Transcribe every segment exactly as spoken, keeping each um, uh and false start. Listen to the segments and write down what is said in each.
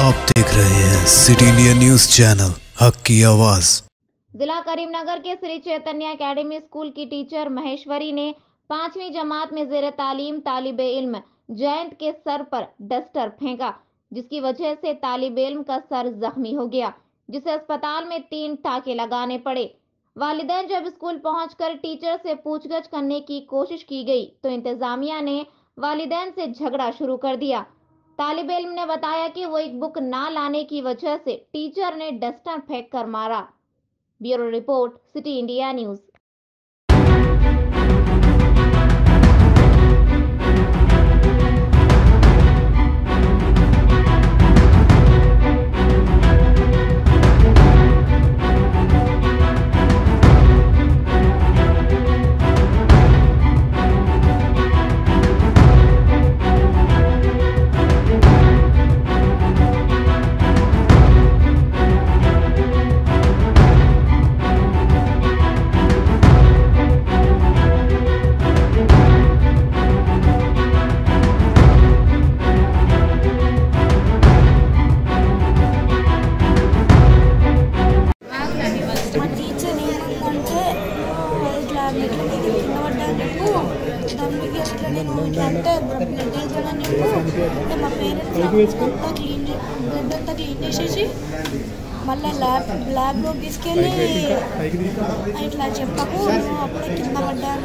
आप देख रहे हैं सिटी इंडिया न्यूज चैनल, हक की आवाज। जिला करीमनगर के श्री चैतन्य एकेडमी स्कूल की टीचर महेश्वरी ने पांचवी जमात में जेर तालीम तालिबे इल्म जयंत के सर पर डस्टर फेंका, जिसकी वजह से तालिबे इल्म का सर जख्मी हो गया, जिसे अस्पताल में तीन टाके लगाने पड़े। वालिदैन जब स्कूल पहुंचकर टीचर से पूछगछ करने की कोशिश की गई तो इंतजामिया ने वालिदैन से झगड़ा शुरू कर दिया। तालिबे इल्म ने बताया कि वो एक बुक ना लाने की वजह से टीचर ने डस्टर फेंक कर मारा। Bureau report, city India news. మళ్ళీ ల్యాబ్ ల్యాబ్లో తీసుకెళ్ళి ఇట్లా చెప్పకు నువ్వు అప్పుడే కింద పడ్డా అని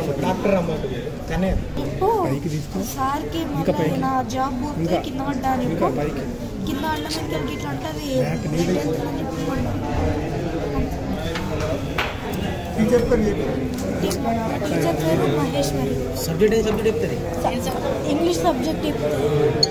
చెప్పు చెప్పు సార్కి మళ్ళీ నా జాబ్ పోతే కింద పడ్డా అని చెప్పు కింద అడ్డమెంట్కి ఇట్లా ఉంటుంది టీచర్ పేరు మహేశ్వరి. సబ్జెక్ట్ ఏ సబ్జెక్ట్ చెప్తారు? ఇంగ్లీష్ సబ్జెక్ట్ చెప్తారు.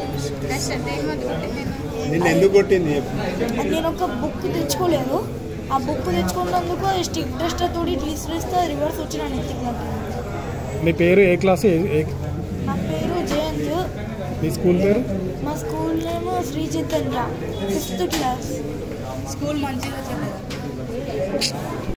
ఎందుకు కొట్టింది? నేను ఒక బుక్ తెచ్చుకోలేదు, ఆ బుక్ తెచ్చుకున్నందుకు స్టిక్ డస్టర్ తోటి తీసిస్తే రివర్స్ వచ్చిన నెత్తికి. మీ పేరు ఏ క్లాస్? నా పేరు జయంత్. మీ స్కూల్ పేరు? మా school name Shri Chaitanya, fifth class. School మంచిగా